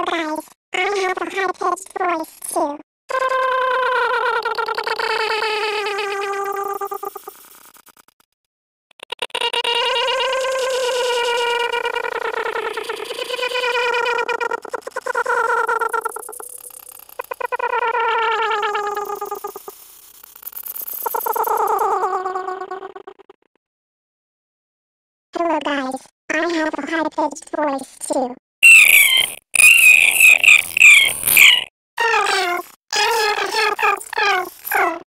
guys, I have a high-pitched voice too. Hello guys, I have a high-pitched voice too. Hello guys, I have a high-pitched voice too.